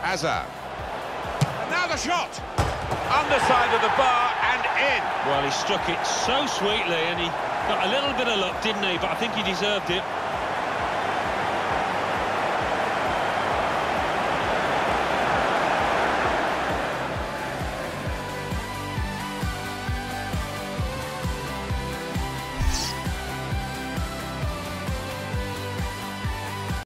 Hazard. And now the shot! Underside of the bar and in. Well, he struck it so sweetly and he got a little bit of luck, didn't he? But I think he deserved it.